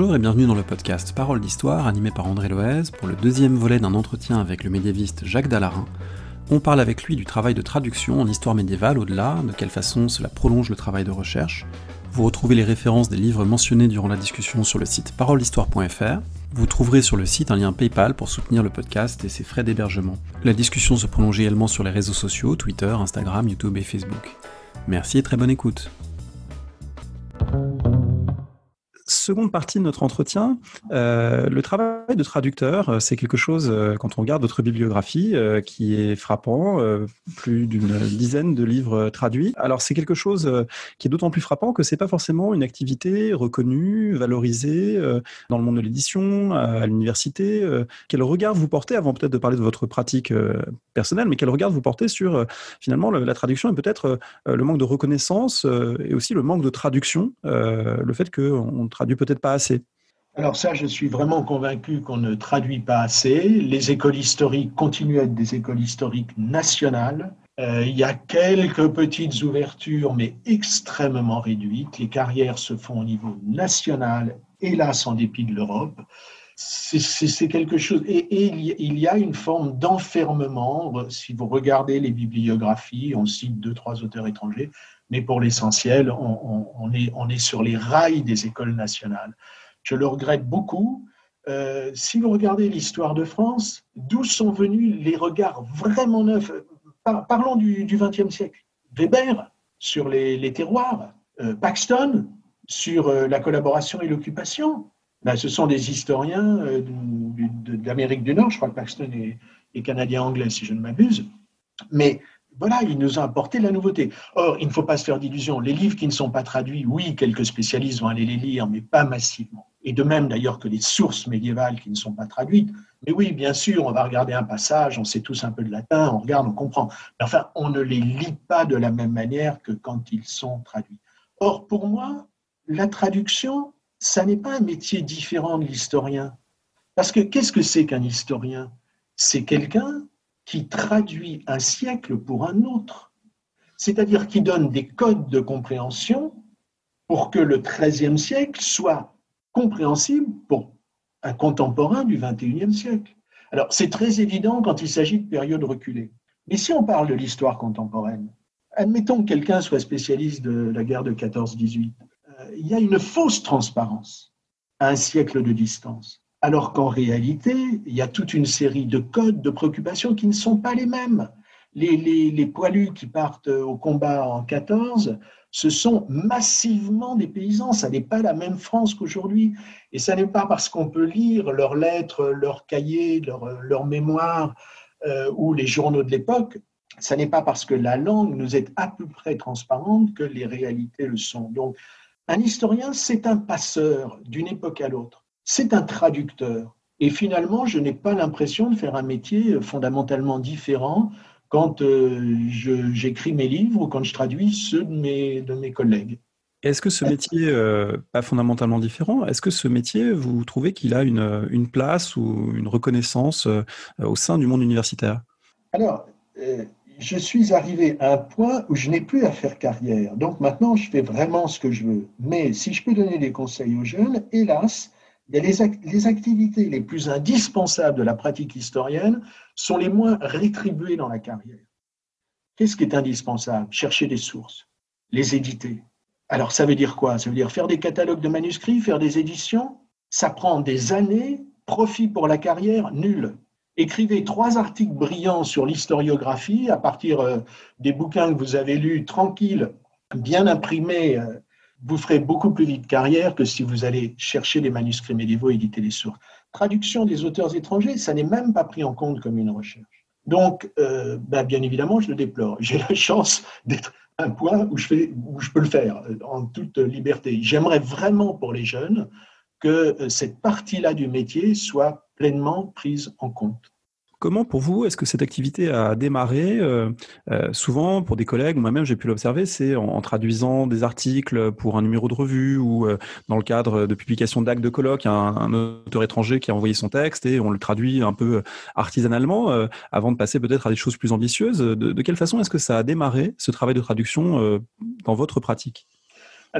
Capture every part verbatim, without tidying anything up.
Bonjour et bienvenue dans le podcast Paroles d'Histoire animé par André Loez pour le deuxième volet d'un entretien avec le médiéviste Jacques Dallarin. On parle avec lui du travail de traduction en histoire médiévale au-delà, de quelle façon cela prolonge le travail de recherche. Vous retrouvez les références des livres mentionnés durant la discussion sur le site paroles d'histoire point f r. Vous trouverez sur le site un lien PayPal pour soutenir le podcast et ses frais d'hébergement. La discussion se prolonge également sur les réseaux sociaux, Twitter, Instagram, YouTube et Facebook. Merci et très bonne écoute. Seconde partie de notre entretien, euh, le travail de traducteur, c'est quelque chose, euh, quand on regarde votre bibliographie, euh, qui est frappant, euh, plus d'une dizaine de livres traduits. Alors c'est quelque chose euh, qui est d'autant plus frappant que c'est pas forcément une activité reconnue, valorisée euh, dans le monde de l'édition, à, à l'université. Euh, quel regard vous portez, avant peut-être de parler de votre pratique euh, personnelle, mais quel regard vous portez sur euh, finalement le, la traduction et peut-être euh, le manque de reconnaissance euh, et aussi le manque de traduction, euh, le fait qu'on traduit peut-être pas assez. Alors ça, je suis vraiment convaincu qu'on ne traduit pas assez. Les écoles historiques continuent à être des écoles historiques nationales. Euh, il y a quelques petites ouvertures, mais extrêmement réduites. Les carrières se font au niveau national, hélas en dépit de l'Europe. C'est, c'est, c'est quelque chose. Et, et il y a une forme d'enfermement. Si vous regardez les bibliographies, on cite deux, trois auteurs étrangers, mais pour l'essentiel, on, on, on, est, on est sur les rails des écoles nationales. Je le regrette beaucoup. Euh, si vous regardez l'histoire de France, d'où sont venus les regards vraiment neufs? Par, parlons du vingtième siècle. Weber sur les, les terroirs, euh, Paxton sur euh, la collaboration et l'occupation. Ben, ce sont des historiens euh, de, de, d'Amérique du Nord. Je crois que Paxton est, est canadien-anglais, si je ne m'abuse. Mais voilà, il nous a apporté la nouveauté. Or, il ne faut pas se faire d'illusions. Les livres qui ne sont pas traduits, oui, quelques spécialistes vont aller les lire, mais pas massivement. Et de même, d'ailleurs, que les sources médiévales qui ne sont pas traduites. Mais oui, bien sûr, on va regarder un passage, on sait tous un peu de latin, on regarde, on comprend. Mais enfin, on ne les lit pas de la même manière que quand ils sont traduits. Or, pour moi, la traduction, ça n'est pas un métier différent de l'historien. Parce que qu'est-ce que c'est qu'un historien? C'est quelqu'un qui traduit un siècle pour un autre, c'est-à-dire qui donne des codes de compréhension pour que le treizième siècle soit compréhensible pour un contemporain du vingt et unième siècle. Alors, c'est très évident quand il s'agit de périodes reculées. Mais si on parle de l'histoire contemporaine, admettons que quelqu'un soit spécialiste de la guerre de quatorze dix-huit, euh, il y a une fausse transparence à un siècle de distance. Alors qu'en réalité, il y a toute une série de codes, de préoccupations qui ne sont pas les mêmes. Les, les, les poilus qui partent au combat en quatorze, ce sont massivement des paysans. Ça n'est pas la même France qu'aujourd'hui. Et ça n'est pas parce qu'on peut lire leurs lettres, leurs cahiers, leurs, leurs mémoires euh, ou les journaux de l'époque, ça n'est pas parce que la langue nous est à peu près transparente que les réalités le sont. Donc, un historien, c'est un passeur d'une époque à l'autre. C'est un traducteur. Et finalement, je n'ai pas l'impression de faire un métier fondamentalement différent quand euh, je, j'écris mes livres ou quand je traduis ceux de mes, de mes collègues. Est-ce que ce métier, euh, pas fondamentalement différent, est-ce que ce métier, vous trouvez qu'il a une, une place ou une reconnaissance euh, au sein du monde universitaire? Alors, euh, je suis arrivé à un point où je n'ai plus à faire carrière. Donc maintenant, je fais vraiment ce que je veux. Mais si je peux donner des conseils aux jeunes, hélas, Les, act- les activités les plus indispensables de la pratique historienne sont les moins rétribuées dans la carrière. Qu'est-ce qui est indispensable? Chercher des sources, les éditer. Alors, ça veut dire quoi? Ça veut dire faire des catalogues de manuscrits, faire des éditions. Ça prend des années, profit pour la carrière, nul. Écrivez trois articles brillants sur l'historiographie à partir euh, des bouquins que vous avez lus, tranquilles, bien imprimés. Euh, vous ferez beaucoup plus vite carrière que si vous allez chercher des manuscrits médiévaux et éditer les sources. Traduction des auteurs étrangers, ça n'est même pas pris en compte comme une recherche. Donc, euh, ben, bien évidemment, je le déplore. J'ai la chance d'être à un point où je, fais, où je peux le faire en toute liberté. J'aimerais vraiment pour les jeunes que cette partie-là du métier soit pleinement prise en compte. Comment, pour vous, est-ce que cette activité a démarré? euh, euh, Souvent, pour des collègues, ou moi-même, j'ai pu l'observer, c'est en, en traduisant des articles pour un numéro de revue ou euh, dans le cadre de publication d'actes de colloque, un, un auteur étranger qui a envoyé son texte et on le traduit un peu artisanalement euh, avant de passer peut-être à des choses plus ambitieuses. De, de quelle façon est-ce que ça a démarré, ce travail de traduction, euh, dans votre pratique? Alors,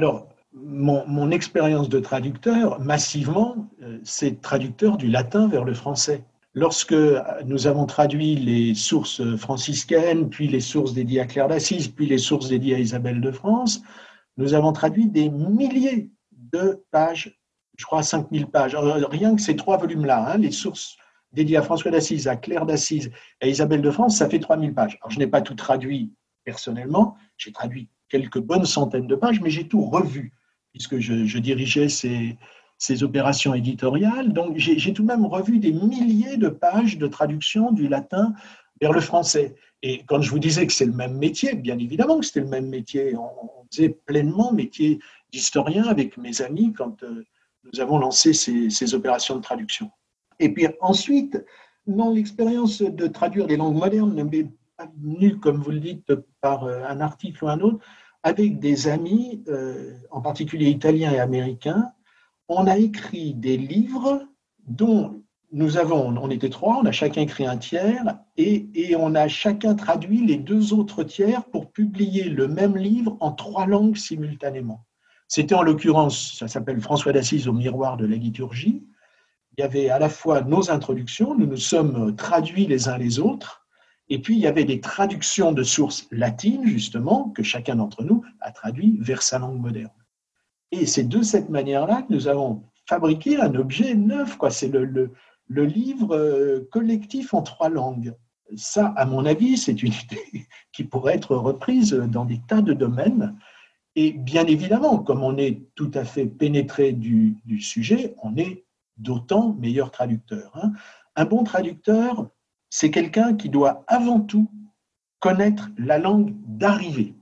mon, mon expérience de traducteur, massivement, euh, c'est traducteur du latin vers le français. Lorsque nous avons traduit les sources franciscaines, puis les sources dédiées à Claire d'Assise, puis les sources dédiées à Isabelle de France, nous avons traduit des milliers de pages, je crois cinq mille pages. Rien que ces trois volumes-là, hein, les sources dédiées à François d'Assise, à Claire d'Assise et à Isabelle de France, ça fait trois mille pages. Alors, je n'ai pas tout traduit personnellement, j'ai traduit quelques bonnes centaines de pages, mais j'ai tout revu, puisque je, je dirigeais ces, ces opérations éditoriales. Donc, j'ai, j'ai tout de même revu des milliers de pages de traduction du latin vers le français. Et quand je vous disais que c'est le même métier, bien évidemment que c'était le même métier. On, on faisait pleinement métier d'historien avec mes amis quand euh, nous avons lancé ces, ces opérations de traduction. Et puis ensuite, dans l'expérience de traduire des langues modernes, ne m'est pas venue, comme vous le dites, par un article ou un autre, avec des amis, euh, en particulier italiens et américains, on a écrit des livres dont nous avons, on était trois, on a chacun écrit un tiers et, et on a chacun traduit les deux autres tiers pour publier le même livre en trois langues simultanément. C'était en l'occurrence, ça s'appelle François d'Assise au miroir de la liturgie. Il y avait à la fois nos introductions, nous nous sommes traduits les uns les autres, et puis il y avait des traductions de sources latines, justement, que chacun d'entre nous a traduit vers sa langue moderne. Et c'est de cette manière-là que nous avons fabriqué un objet neuf, quoi. C'est le, le, le livre collectif en trois langues. Ça, à mon avis, c'est une idée qui pourrait être reprise dans des tas de domaines. Et bien évidemment, comme on est tout à fait pénétré du, du sujet, on est d'autant meilleur traducteur. Hein. Un bon traducteur, c'est quelqu'un qui doit avant tout connaître la langue d'arrivée.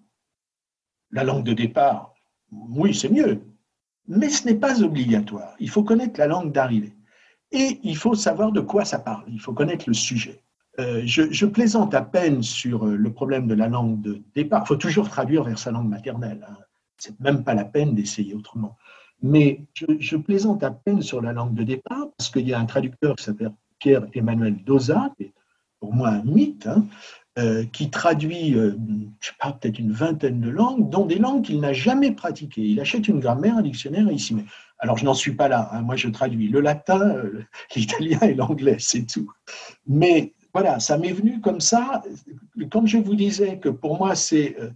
La langue de départ, oui, c'est mieux, mais ce n'est pas obligatoire. Il faut connaître la langue d'arrivée. Et il faut savoir de quoi ça parle, il faut connaître le sujet. Euh, je, je plaisante à peine sur le problème de la langue de départ. Il faut toujours traduire vers sa langue maternelle. Hein. C'est même pas la peine d'essayer autrement. Mais je, je plaisante à peine sur la langue de départ parce qu'il y a un traducteur qui s'appelle Pierre-Emmanuel Dauzat, qui est pour moi un mythe, hein, euh, qui traduit, euh, je sais pas, peut-être une vingtaine de langues, dont des langues qu'il n'a jamais pratiquées. Il achète une grammaire, un dictionnaire et il s'y met. Alors, je n'en suis pas là. Hein. Moi, je traduis le latin, euh, l'italien et l'anglais, c'est tout. Mais voilà, ça m'est venu comme ça. Quand je vous disais que pour moi, c'est... Euh,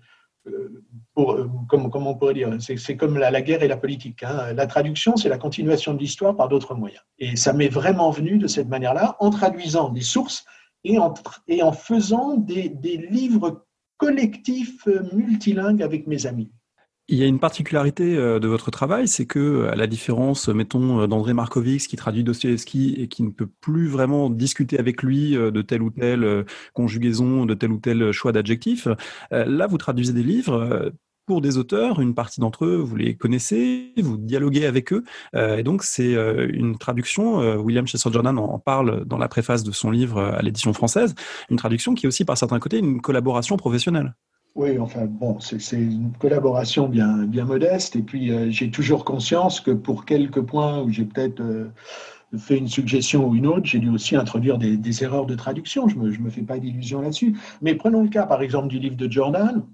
Pour, comme, comme on pourrait dire, c'est, c'est comme la, la guerre et la politique. Hein. La traduction, c'est la continuation de l'histoire par d'autres moyens. Et ça m'est vraiment venu de cette manière-là, en traduisant des sources et en, et en faisant des, des livres collectifs multilingues avec mes amis. Il y a une particularité de votre travail, c'est que, à la différence, mettons, d'André Markovits qui traduit Dostoïevski et qui ne peut plus vraiment discuter avec lui de telle ou telle conjugaison, de tel ou tel choix d'adjectif, là, vous traduisez des livres pour des auteurs, une partie d'entre eux, vous les connaissez, vous dialoguez avec eux, et donc c'est une traduction, William Chester Jordan en parle dans la préface de son livre à l'édition française, une traduction qui est aussi, par certains côtés, une collaboration professionnelle. Oui, enfin bon, c'est, c'est une collaboration bien, bien modeste. Et puis, euh, j'ai toujours conscience que pour quelques points où j'ai peut-être euh, fait une suggestion ou une autre, j'ai dû aussi introduire des, des erreurs de traduction. Je ne me, je me fais pas d'illusions là-dessus. Mais prenons le cas, par exemple, du livre de Jordan.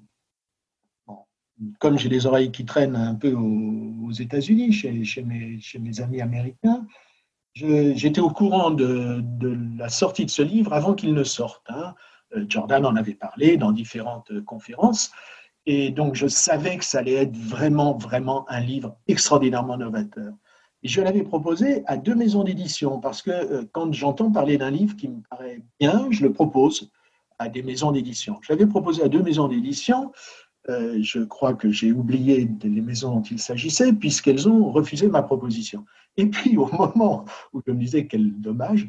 Bon, comme j'ai les oreilles qui traînent un peu aux, aux États-Unis, chez, chez, mes, chez mes amis américains, je, j'étais au courant de, de la sortie de ce livre avant qu'il ne sorte, hein. Jordan en avait parlé dans différentes conférences, et donc je savais que ça allait être vraiment, vraiment un livre extraordinairement novateur. Et je l'avais proposé à deux maisons d'édition, parce que quand j'entends parler d'un livre qui me paraît bien, je le propose à des maisons d'édition. Je l'avais proposé à deux maisons d'édition, euh, je crois que j'ai oublié les maisons dont il s'agissait, puisqu'elles ont refusé ma proposition. Et puis au moment où je me disais quel dommage,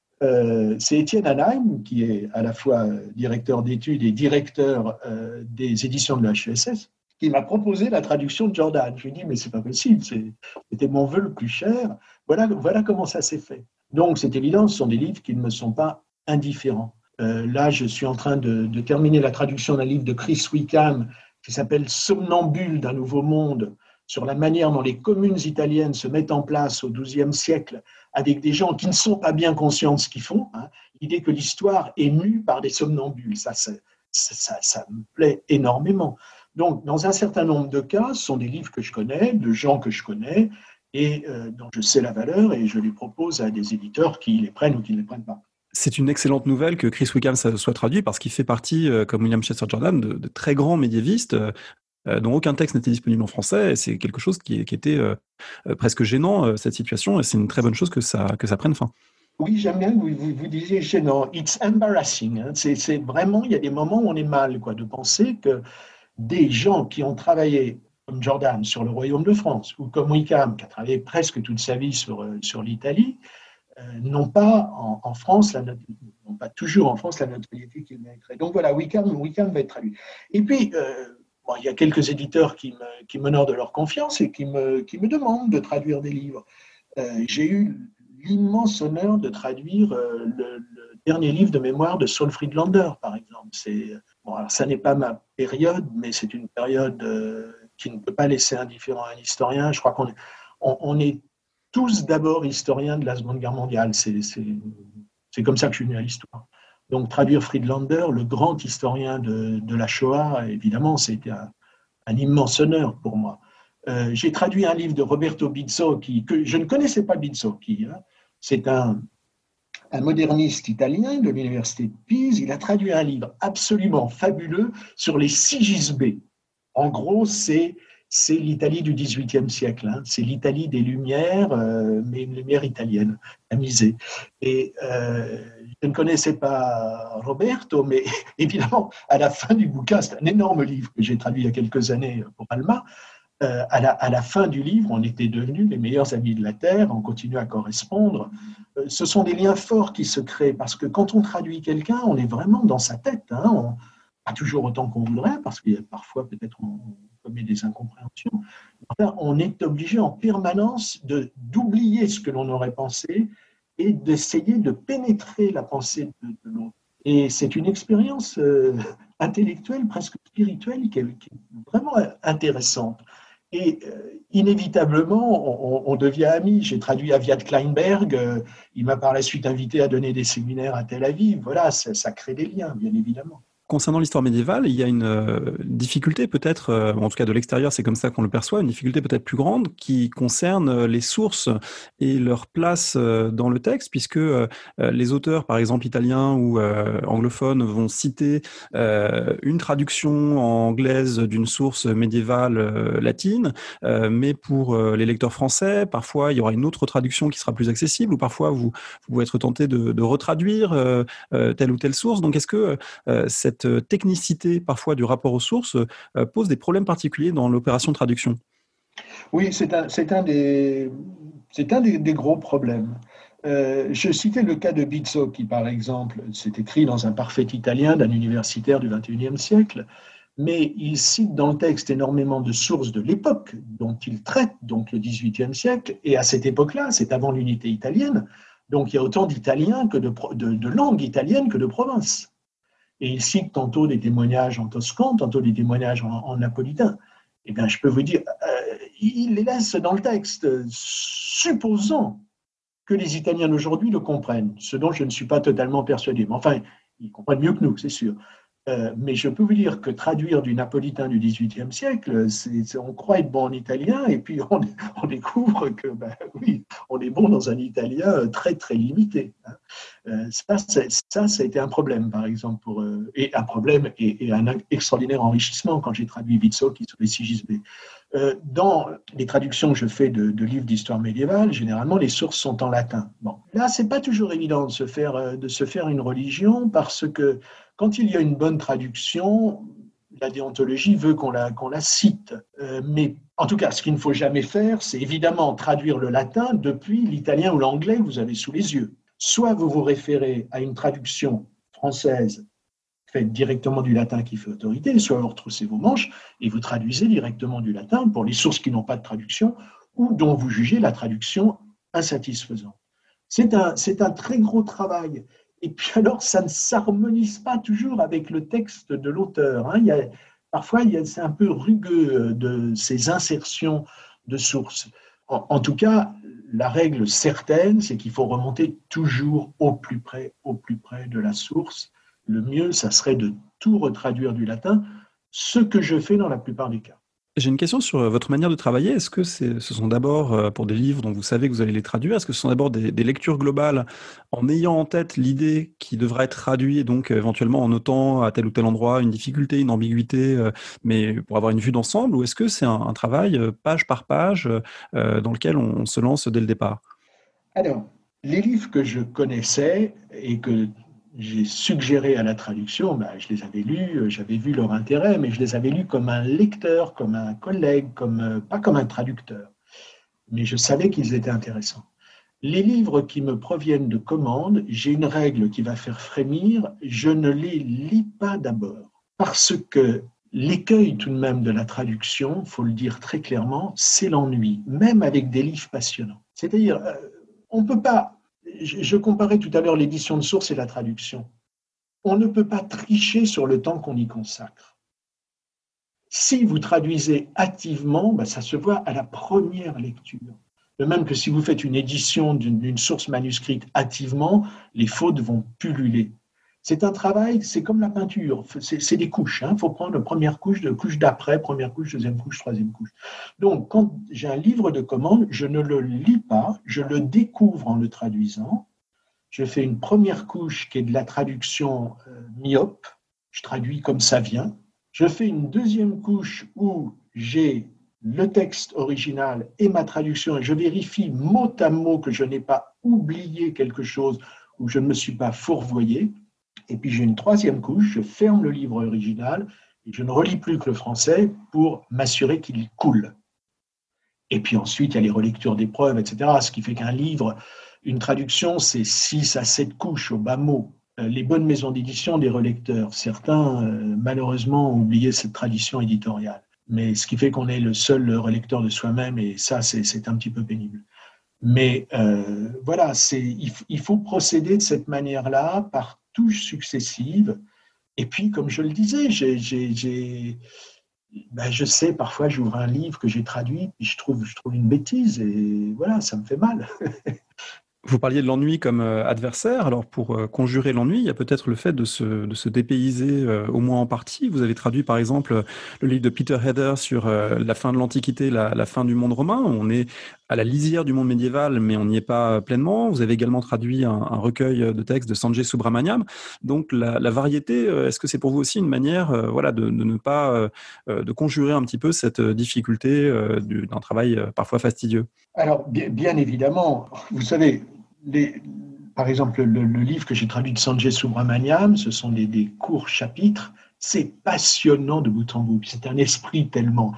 Euh, c'est Étienne Hanheim, qui est à la fois directeur d'études et directeur euh, des éditions de la H E S S, qui m'a proposé la traduction de Jordan. Je lui ai dit, mais c'est pas possible, c'est, c'était mon vœu le plus cher. Voilà, voilà comment ça s'est fait. Donc, c'est évident, ce sont des livres qui ne me sont pas indifférents. Euh, là, je suis en train de, de terminer la traduction d'un livre de Chris Wickham qui s'appelle Somnambule d'un nouveau monde, sur la manière dont les communes italiennes se mettent en place au douzième siècle avec des gens qui ne sont pas bien conscients de ce qu'ils font. Hein. L'idée que l'histoire est mue par des somnambules, ça, ça, ça, ça me plaît énormément. Donc, dans un certain nombre de cas, ce sont des livres que je connais, de gens que je connais, et euh, dont je sais la valeur, et je les propose à des éditeurs qui les prennent ou qui ne les prennent pas. C'est une excellente nouvelle que Chris Wickham soit traduit, parce qu'il fait partie, euh, comme William Chester Jordan, de, de très grands médiévistes euh, dont aucun texte n'était disponible en français, et c'est quelque chose qui, qui était euh, presque gênant, euh, cette situation, et c'est une très bonne chose que ça, que ça prenne fin. Oui, j'aime bien que vous, vous, vous disiez gênant. It's embarrassing. Hein. C'est, c'est vraiment, il y a des moments où on est mal, quoi, de penser que des gens qui ont travaillé, comme Jordan, sur le Royaume de France, ou comme Wickham, qui a travaillé presque toute sa vie sur, sur l'Italie, euh, n'ont pas en, en France, la not- n'ont pas toujours en France la notoriété qu'ils mériteraient. Donc voilà, Wickham, Wickham va être traduit. Et puis, euh, bon, il y a quelques éditeurs qui, me, qui m'honorent de leur confiance et qui me, qui me demandent de traduire des livres. Euh, j'ai eu l'immense honneur de traduire euh, le, le dernier livre de mémoire de Saul Friedlander, par exemple. C'est, bon, alors, ça n'est pas ma période, mais c'est une période euh, qui ne peut pas laisser indifférent un historien. Je crois qu'on est, on, on est tous d'abord historiens de la Seconde Guerre mondiale. C'est, c'est, c'est comme ça que je suis venu à l'histoire. Donc, traduire Friedlander, le grand historien de, de la Shoah, évidemment, c'était un, un immense honneur pour moi. Euh, j'ai traduit un livre de Roberto Bizzocchi, que je ne connaissais pas Bizzocchi. Hein. C'est un, un moderniste italien de l'université de Pise. Il a traduit un livre absolument fabuleux sur les Sigisbées. En gros, c'est, c'est l'Italie du dix-huitième siècle. Hein. C'est l'Italie des Lumières, euh, mais une lumière italienne, tamisée. Et euh, je ne connaissais pas Roberto, mais évidemment, à la fin du bouquin, c'est un énorme livre que j'ai traduit il y a quelques années pour Alma. Euh, à, la, à la fin du livre, on était devenus les meilleurs amis de la Terre, on continue à correspondre. Euh, ce sont des liens forts qui se créent, parce que quand on traduit quelqu'un, on est vraiment dans sa tête. Hein, on, pas toujours autant qu'on voudrait, parce qu'il y a parfois peut-être on, on commet des incompréhensions. Enfin, on est obligé en permanence de, d'oublier ce que l'on aurait pensé et d'essayer de pénétrer la pensée de, de l'autre. Et c'est une expérience euh, intellectuelle, presque spirituelle, qui est, qui est vraiment intéressante. Et euh, inévitablement, on, on devient amis. J'ai traduit Aviad Kleinberg. Euh, il m'a par la suite invité à donner des séminaires à Tel Aviv. Voilà, ça, ça crée des liens, bien évidemment. Concernant l'histoire médiévale, il y a une euh, difficulté peut-être, euh, en tout cas de l'extérieur, c'est comme ça qu'on le perçoit, une difficulté peut-être plus grande qui concerne euh, les sources et leur place euh, dans le texte, puisque euh, les auteurs, par exemple italiens ou euh, anglophones, vont citer euh, une traduction anglaise d'une source médiévale euh, latine, euh, mais pour euh, les lecteurs français, parfois il y aura une autre traduction qui sera plus accessible, ou parfois vous, vous pouvez être tenté de, de retraduire euh, euh, telle ou telle source. Donc est-ce que euh, cette Cette technicité parfois du rapport aux sources euh, pose des problèmes particuliers dans l'opération de traduction? Oui, c'est un, c'est un, des, c'est un des, des gros problèmes. Euh, je citais le cas de Bizzocchi, par exemple. C'est écrit dans un parfait italien d'un universitaire du vingt et unième siècle, mais il cite dans le texte énormément de sources de l'époque dont il traite, donc le dix-huitième siècle, et à cette époque-là, c'est avant l'unité italienne, donc il y a autant d'Italiens que de, de, de langues italiennes que de provinces. Et il cite tantôt des témoignages en toscan, tantôt des témoignages en, en napolitain. Eh bien, je peux vous dire, euh, il les laisse dans le texte, supposant que les Italiens d'aujourd'hui le comprennent, ce dont je ne suis pas totalement persuadé. Mais enfin, ils comprennent mieux que nous, c'est sûr. Euh, mais je peux vous dire que traduire du napolitain du dix-huitième siècle, c'est, c'est, on croit être bon en italien et puis on, on découvre que, ben, oui, on est bon dans un italien très, très limité. Hein. Euh, ça, ça, ça a été un problème, par exemple, pour, euh, et un problème et, et un extraordinaire enrichissement quand j'ai traduit Bizzocchi sur les Sigisbées. Euh, dans les traductions que je fais de, de livres d'histoire médiévale, généralement, les sources sont en latin. Bon, là, c'est pas toujours évident de se faire, de se faire une religion parce que quand il y a une bonne traduction, la déontologie veut qu'on la, qu'on la cite. Euh, mais en tout cas, ce qu'il ne faut jamais faire, c'est évidemment traduire le latin depuis l'italien ou l'anglais que vous avez sous les yeux. Soit vous vous référez à une traduction française faite directement du latin qui fait autorité, soit vous retroussez vos manches et vous traduisez directement du latin pour les sources qui n'ont pas de traduction ou dont vous jugez la traduction insatisfaisante. C'est un, c'est un très gros travail. Et puis alors, ça ne s'harmonise pas toujours avec le texte de l'auteur. Hein. Il y a, parfois, il y a, c'est un peu rugueux de ces insertions de sources. En, en tout cas, la règle certaine, c'est qu'il faut remonter toujours au plus près, au plus près de la source. Le mieux, ça serait de tout retraduire du latin, ce que je fais dans la plupart des cas. J'ai une question sur votre manière de travailler. Est-ce que c'est, ce sont d'abord, pour des livres dont vous savez que vous allez les traduire, est-ce que ce sont d'abord des, des lectures globales en ayant en tête l'idée qui devra être traduite et donc éventuellement en notant à tel ou tel endroit une difficulté, une ambiguïté, mais pour avoir une vue d'ensemble, ou est-ce que c'est un, un travail page par page euh, dans lequel on, on se lance dès le départ? Alors, les livres que je connaissais et que j'ai suggéré à la traduction, ben, je les avais lus, j'avais vu leur intérêt, mais je les avais lus comme un lecteur, comme un collègue, comme, pas comme un traducteur. Mais je savais qu'ils étaient intéressants. Les livres qui me proviennent de commandes, j'ai une règle qui va faire frémir, je ne les lis pas d'abord. Parce que l'écueil tout de même de la traduction, il faut le dire très clairement, c'est l'ennui, même avec des livres passionnants. C'est-à-dire, on ne peut pas... Je comparais tout à l'heure l'édition de source et la traduction. On ne peut pas tricher sur le temps qu'on y consacre. Si vous traduisez hâtivement, ben ça se voit à la première lecture. De même que si vous faites une édition d'une, d'une source manuscrite hâtivement, les fautes vont pulluler. C'est un travail, c'est comme la peinture, c'est, c'est des couches. Il hein. faut prendre la première couche, de couche d'après, première couche, deuxième couche, troisième couche. Donc, quand j'ai un livre de commande, je ne le lis pas, je le découvre en le traduisant. Je fais une première couche qui est de la traduction euh, myope, je traduis comme ça vient. Je fais une deuxième couche où j'ai le texte original et ma traduction, et je vérifie mot à mot que je n'ai pas oublié quelque chose ou je ne me suis pas fourvoyé. Et puis j'ai une troisième couche, je ferme le livre original et je ne relis plus que le français pour m'assurer qu'il coule. Et puis ensuite, il y a les relectures d'épreuves, et cetera. Ce qui fait qu'un livre, une traduction, c'est six à sept couches au bas mot. Les bonnes maisons d'édition, des relecteurs. Certains, euh, malheureusement, ont oublié cette tradition éditoriale. Mais ce qui fait qu'on est le seul relecteur de soi-même, et ça, c'est, c'est un petit peu pénible. Mais euh, voilà, c'est, il, il faut procéder de cette manière-là, par touches successives. Et puis, comme je le disais, j'ai, j'ai, j'ai, ben, je sais, parfois, j'ouvre un livre que j'ai traduit, puis je trouve, je trouve une bêtise, et voilà, ça me fait mal. Vous parliez de l'ennui comme adversaire. Alors, pour conjurer l'ennui, il y a peut-être le fait de se, de se dépayser, euh, au moins en partie. Vous avez traduit, par exemple, le livre de Peter Heather sur euh, la fin de l'Antiquité, la, la fin du monde romain. On est à la lisière du monde médiéval, mais on n'y est pas pleinement. Vous avez également traduit un, un recueil de textes de Sanjay Subramaniam. Donc, la, la variété, est-ce que c'est pour vous aussi une manière euh, voilà, de, de ne pas... Euh, de conjurer un petit peu cette difficulté euh, du, d'un travail euh, parfois fastidieux? Alors, bien, bien évidemment, vous savez... Les, par exemple, le, le livre que j'ai traduit de Sanjay Subramaniam, ce sont des, des courts chapitres. C'est passionnant de bout en bout. C'est un esprit tellement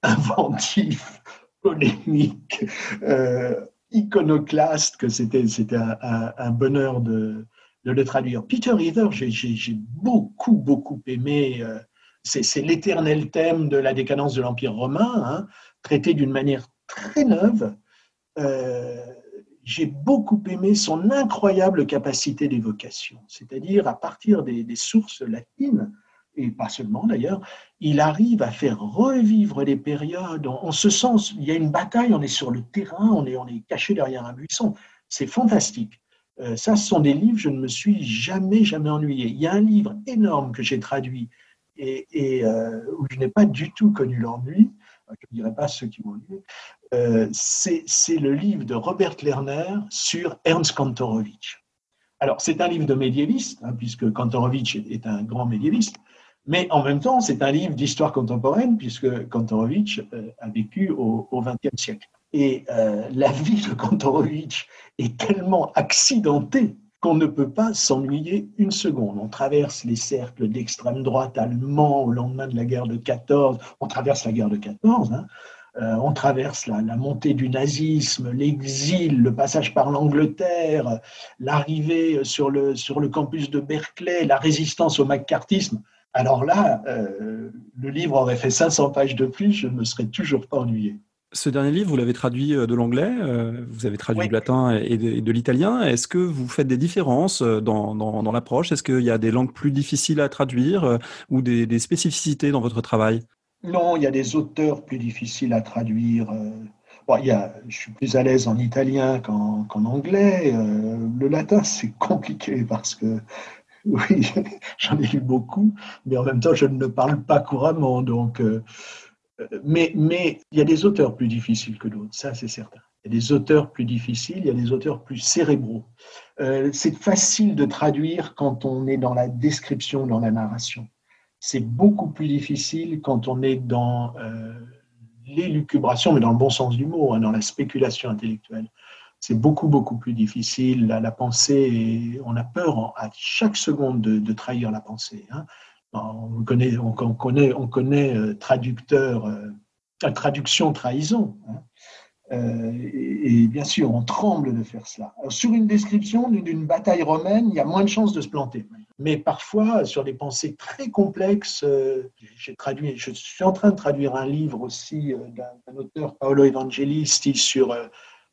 inventif, polémique, euh, iconoclaste que c'était, c'était un, un, un bonheur de, de le traduire. Peter Heather, j'ai, j'ai, j'ai beaucoup, beaucoup aimé. Euh, c'est, c'est l'éternel thème de la décadence de l'Empire romain, hein, traité d'une manière très neuve. Euh, J'ai beaucoup aimé son incroyable capacité d'évocation, c'est-à-dire à partir des, des sources latines, et pas seulement d'ailleurs, il arrive à faire revivre les périodes. En, en ce sens, il y a une bataille, on est sur le terrain, on est, on est caché derrière un buisson. C'est fantastique. Euh, ça, ce sont des livres, je ne me suis jamais, jamais ennuyé. Il y a un livre énorme que j'ai traduit et, et euh, où je n'ai pas du tout connu l'ennui. Je ne dirais pas ceux qui m'ont lu. Euh, c'est, c'est le livre de Robert Lerner sur Ernst Kantorowicz. Alors, c'est un livre de médiéviste, hein, puisque Kantorowicz est un grand médiéviste, mais en même temps, c'est un livre d'histoire contemporaine, puisque Kantorowicz euh, a vécu au vingtième siècle. Et euh, la vie de Kantorowicz est tellement accidentée qu'on ne peut pas s'ennuyer une seconde. On traverse les cercles d'extrême droite allemands au lendemain de la guerre de quatorze, on traverse la guerre de quatorze, hein, euh, on traverse la, la montée du nazisme, l'exil, le passage par l'Angleterre, l'arrivée sur le, sur le campus de Berkeley, la résistance au macartisme. Alors là, euh, le livre aurait fait cinq cents pages de plus, je ne me serais toujours pas ennuyé. Ce dernier livre, vous l'avez traduit de l'anglais, euh, vous avez traduit Oui. du latin et de, et de l'italien. Est-ce que vous faites des différences dans, dans, dans l'approche? Est-ce qu'il y a des langues plus difficiles à traduire euh, ou des, des spécificités dans votre travail? Non, il y a des auteurs plus difficiles à traduire. Bon, il y a, je suis plus à l'aise en italien qu'en, qu'en anglais. Le latin, c'est compliqué parce que Oui, j'en ai lu beaucoup, mais en même temps, je ne parle pas couramment. Donc, euh, mais, mais il y a des auteurs plus difficiles que d'autres, ça c'est certain. Il y a des auteurs plus difficiles, il y a des auteurs plus cérébraux. Euh, c'est facile de traduire quand on est dans la description, dans la narration. C'est beaucoup plus difficile quand on est dans euh, l'élucubration, mais dans le bon sens du mot, hein, dans la spéculation intellectuelle. C'est beaucoup, beaucoup plus difficile. La, la pensée, est, on a peur en, à chaque seconde de, de trahir la pensée. Hein. On connaît, on, on connaît, on connaît euh, traducteur, euh, traduction, trahison. Hein. Euh, et, et bien sûr, on tremble de faire cela. Alors, sur une description d'une bataille romaine, il y a moins de chances de se planter. Mais parfois, sur des pensées très complexes, euh, j'ai traduit, je suis en train de traduire un livre aussi euh, d'un auteur, Paolo Evangelisti, sur euh,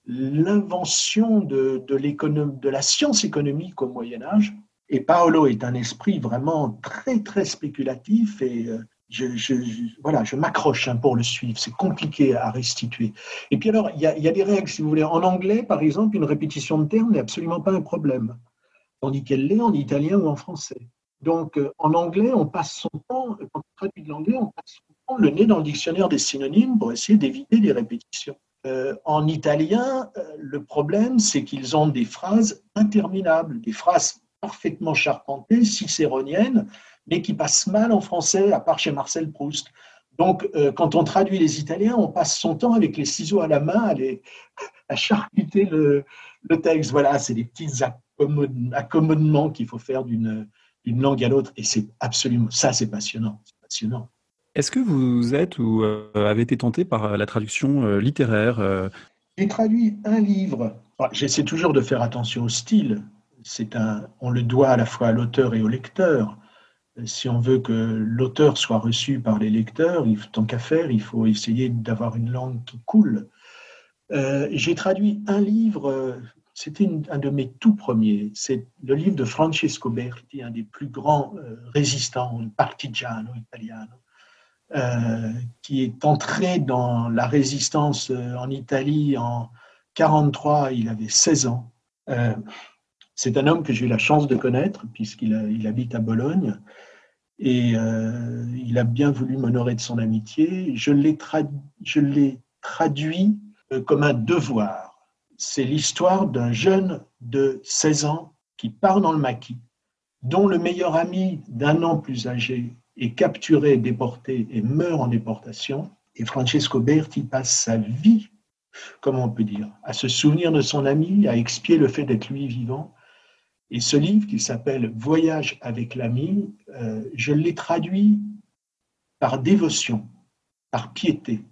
l'invention de, de, de la science économique au Moyen-Âge. Et Paolo est un esprit vraiment très, très spéculatif et euh, je, je, je, voilà, je m'accroche hein, pour le suivre. C'est compliqué à restituer. Et puis alors, il y, a, il y a des règles, si vous voulez. En anglais, par exemple, une répétition de termes n'est absolument pas un problème, tandis qu'elle l'est en italien ou en français. Donc, euh, en anglais, on passe son temps, quand on traduit de l'anglais, on passe son temps le nez dans le dictionnaire des synonymes pour essayer d'éviter des répétitions. Euh, en italien, euh, le problème, c'est qu'ils ont des phrases interminables, des phrases parfaitement charpentées, cicéroniennes, mais qui passent mal en français, à part chez Marcel Proust. Donc, euh, quand on traduit les Italiens, on passe son temps avec les ciseaux à la main à, les, à charcuter le, le texte. Voilà, c'est des petits accommodements qu'il faut faire d'une d'une langue à l'autre. Et c'est absolument, ça, c'est passionnant. C'est passionnant. Est-ce que vous êtes ou euh, avez été tenté par la traduction euh, littéraire euh... J'ai traduit un livre. Enfin, j'essaie toujours de faire attention au style. C'est un, on le doit à la fois à l'auteur et au lecteur. Si on veut que l'auteur soit reçu par les lecteurs, il, tant qu'à faire, il faut essayer d'avoir une langue qui coule. Euh, j'ai traduit un livre, c'était une, un de mes tout premiers, c'est le livre de Francesco Berti, un des plus grands euh, résistants, partigiano italiano, euh, qui est entré dans la résistance en Italie en quarante-trois, il avait seize ans. Euh, c'est un homme que j'ai eu la chance de connaître, puisqu'il a, il habite à Bologne. Et euh, il a bien voulu m'honorer de son amitié. Je l'ai, tradu- je l'ai traduit euh, comme un devoir. C'est l'histoire d'un jeune de seize ans qui part dans le maquis, dont le meilleur ami d'un an plus âgé est capturé, déporté et meurt en déportation. Et Francesco Berti passe sa vie, comment on peut dire, à se souvenir de son ami, à expier le fait d'être lui vivant. Et ce livre, qui s'appelle « Voyage avec l'ami », euh, je l'ai traduit par dévotion, par piété.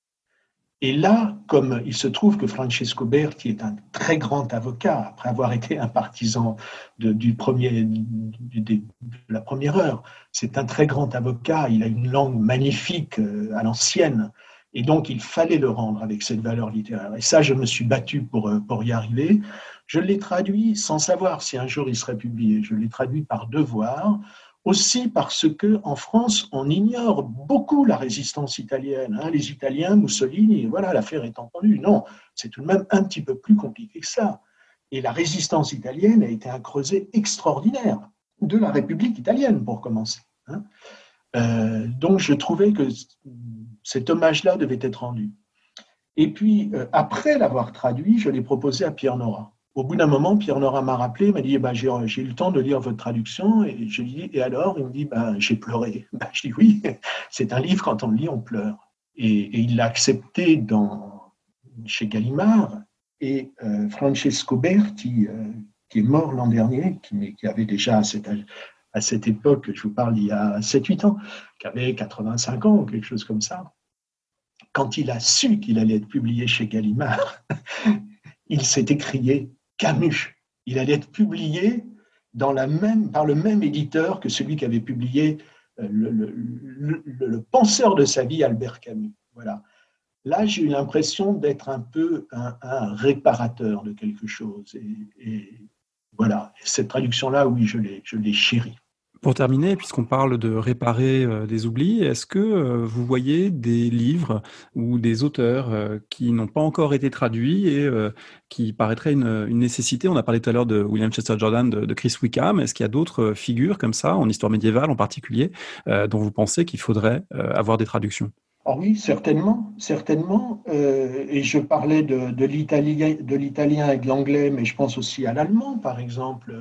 Et là, comme il se trouve que Francesco Berti est un très grand avocat, après avoir été un partisan de, du premier, du, de la première heure, c'est un très grand avocat, il a une langue magnifique à l'ancienne, et donc il fallait le rendre avec cette valeur littéraire. Et ça, je me suis battu pour, pour y arriver. Je l'ai traduit sans savoir si un jour il serait publié. Je l'ai traduit par devoir, aussi parce qu'en France, on ignore beaucoup la résistance italienne. Hein. Les Italiens, Mussolini, voilà, l'affaire est entendue. Non, c'est tout de même un petit peu plus compliqué que ça. Et la résistance italienne a été un creuset extraordinaire de la République italienne, pour commencer. Hein. Euh, donc, je trouvais que cet hommage-là devait être rendu. Et puis, euh, après l'avoir traduit, je l'ai proposé à Pierre Nora. Au bout d'un moment, Pierre Nora m'a rappelé, il m'a dit eh ben, j'ai, j'ai eu le temps de lire votre traduction. Et je lui ai dit et alors? Il me dit ben, j'ai pleuré. Ben, je dis oui, c'est un livre, quand on le lit, on pleure. Et, et il l'a accepté dans, chez Gallimard. Et euh, Francesco Berti, euh, qui est mort l'an dernier, qui, mais qui avait déjà à cette, à cette époque, je vous parle il y a sept huit ans, qui avait quatre-vingt-cinq ans ou quelque chose comme ça, quand il a su qu'il allait être publié chez Gallimard, il s'est écrié Camus. Il allait être publié dans la même, par le même éditeur que celui qui avait publié le, le, le, le penseur de sa vie, Albert Camus. Voilà. Là, j'ai eu l'impression d'être un peu un, un réparateur de quelque chose. Et, et voilà, cette traduction-là, oui, je l'ai, je l'ai chérie. Pour terminer, puisqu'on parle de réparer euh, des oublis, est-ce que euh, vous voyez des livres ou des auteurs euh, qui n'ont pas encore été traduits et euh, qui paraîtraient une, une nécessité? On a parlé tout à l'heure de William Chester Jordan, de, de Chris Wickham. Est-ce qu'il y a d'autres figures comme ça, en histoire médiévale en particulier, euh, dont vous pensez qu'il faudrait euh, avoir des traductions? Ah oui, certainement, certainement. Euh, et je parlais de, de l'italien, de l'italien et de l'anglais, mais je pense aussi à l'allemand, par exemple.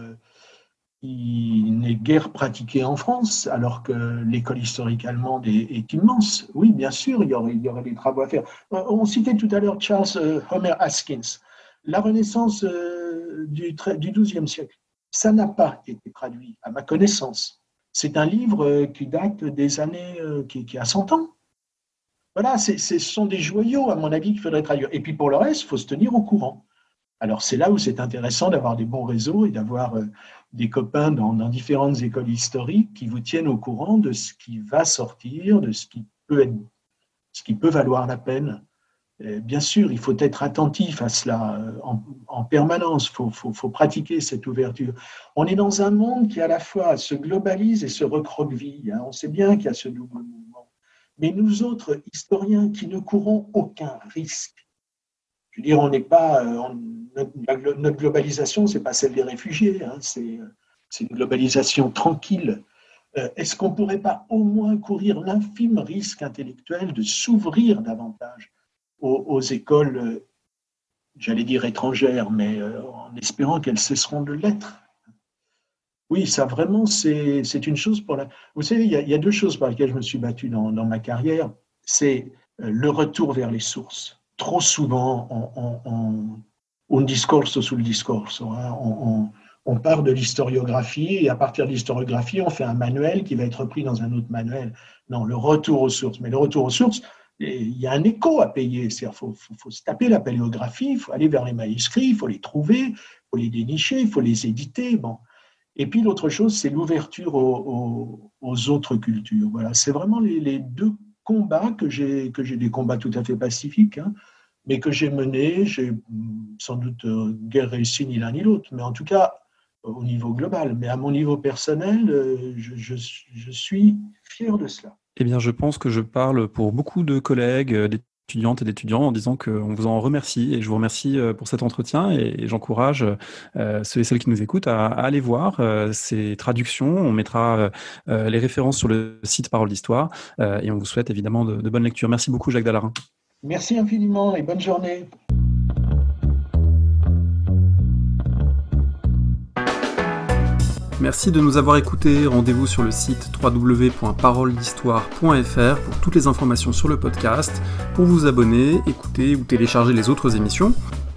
Il n'est guère pratiqué en France, alors que l'école historique allemande est, est immense. Oui, bien sûr, il y, aurait, il y aurait des travaux à faire. On citait tout à l'heure Charles euh, Homer Haskins, la Renaissance euh, du, du douzième siècle. Ça n'a pas été traduit, à ma connaissance. C'est un livre euh, qui date des années, euh, qui, qui a cent ans. Voilà, c'est, ce sont des joyaux, à mon avis, qu'il faudrait traduire. Et puis pour le reste, il faut se tenir au courant. Alors c'est là où c'est intéressant d'avoir des bons réseaux et d'avoir euh, des copains dans, dans différentes écoles historiques qui vous tiennent au courant de ce qui va sortir, de ce qui peut être, ce qui peut valoir la peine. Et bien sûr, il faut être attentif à cela euh, en, en permanence. Il faut, faut, faut pratiquer cette ouverture. On est dans un monde qui à la fois se globalise et se recroqueville. Hein. On sait bien qu'il y a ce double mouvement. Mais nous autres historiens qui ne courons aucun risque, je veux dire, on n'est pas, on, notre, notre globalisation, ce n'est pas celle des réfugiés, hein, c'est, c'est une globalisation tranquille. Euh, est-ce qu'on ne pourrait pas au moins courir l'infime risque intellectuel de s'ouvrir davantage aux, aux écoles, euh, j'allais dire étrangères, mais euh, en espérant qu'elles cesseront de l'être? Oui, ça vraiment, c'est, c'est une chose pour la... Vous savez, il y, a, il y a deux choses par lesquelles je me suis battu dans, dans ma carrière. C'est euh, le retour vers les sources. Trop souvent, on, on, on discorso sul discorso. Hein. On, on, on part de l'historiographie et à partir de l'historiographie, on fait un manuel qui va être repris dans un autre manuel. Non, le retour aux sources. Mais le retour aux sources, il y a un écho à payer. C'est-à-dire qu'il faut, faut, faut se taper la paléographie, il faut aller vers les manuscrits, il faut les trouver, il faut les dénicher, il faut les éditer. Bon. Et puis l'autre chose, c'est l'ouverture aux, aux, aux autres cultures. Voilà, c'est vraiment les, les deux combats que j'ai, que j'ai des combats tout à fait pacifiques, hein, mais que j'ai menés. J'ai sans doute euh, guère réussi ni l'un ni l'autre, mais en tout cas au niveau global. Mais à mon niveau personnel, euh, je, je, je suis fier de cela. Eh bien, je pense que je parle pour beaucoup de collègues, d'étudiantes et d'étudiants en disant qu'on vous en remercie, et je vous remercie pour cet entretien, et j'encourage euh, ceux et celles qui nous écoutent à, à aller voir euh, ces traductions. On mettra euh, les références sur le site Parole d'Histoire, euh, et on vous souhaite évidemment de, de bonnes lectures. Merci beaucoup, Jacques Dallarin. Merci infiniment et bonne journée. Merci de nous avoir écoutés. Rendez-vous sur le site w w w point parole d'histoire point f r pour toutes les informations sur le podcast, pour vous abonner, écouter ou télécharger les autres émissions.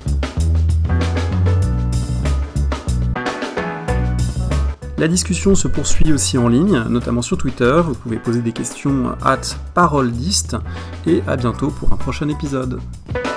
La discussion se poursuit aussi en ligne, notamment sur Twitter. Vous pouvez poser des questions à parole d'hist, et à bientôt pour un prochain épisode.